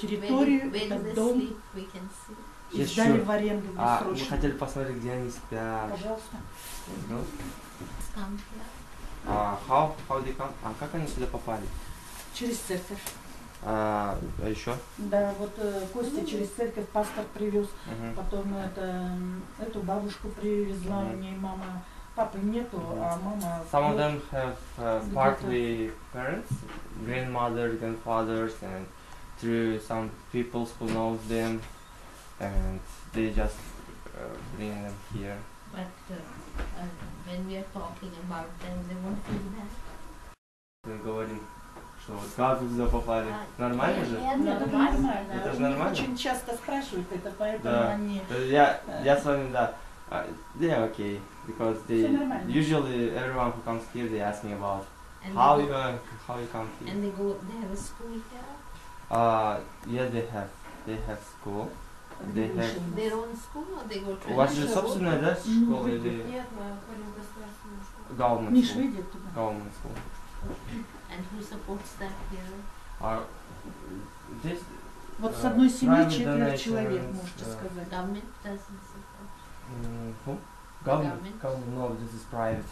территорию, When этот they дом, sleep, we can see. и Есть сдали еще. в аренду Мы бессрочно. хотели посмотреть, где они спят. Пожалуйста. Ну, Come here. how they come? Как они сюда попали? Через церковь. А еще? Да, вот Костя через церковь пастор привез. Мгм. Потом эту бабушку привезла, у нее мама, папы нету, а мама... Some of вот, them have partly parents, grandmothers, grandfathers, and through some people who knows them, and they just bring them here. But when we are talking about them, they won't feel that. Мы говорим, что вот как вы сюда попали? Нормально же? Нет, это нормально. Это же У них нормально? очень часто спрашивают это, поэтому Да. они... Я с вами, да. Yeah, okay, because Всё нормально. usually everyone who comes here they ask me about And how they you go, come here. and they have a school here. Yeah, they have school. Где They выше have- у нас. Their own school or they go to У вас же another собственная, да, школа или Нет, мы ходим в государственную школу. government Миш, school? выйдет туда. Government school. And who supports that here? Здесь Вот с одной семьи private 4 donations, человек, можете сказать. Government doesn't support. who? Government? Government. Government, no, this is private.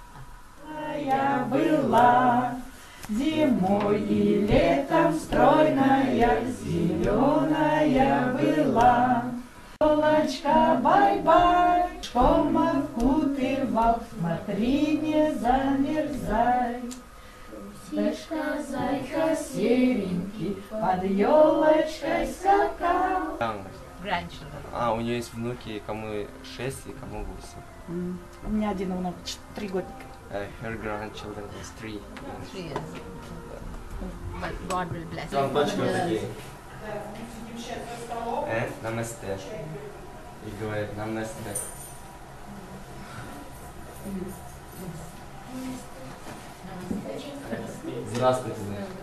Я была зимой и летом стройная, зеленая была. Елочка, бай-бай, шкома вкутывал, смотри, не замерзай. Зайка, зайка серенький, под елочкой скакал. Grandchildren. У нее есть внуки, кому 6 и кому 8. У меня один внук, 3 годика. Her grandchildren is 3. 3 years. But God will bless Там them. дочка такие. Намасте. И говорит, намасте. Здравствуйте.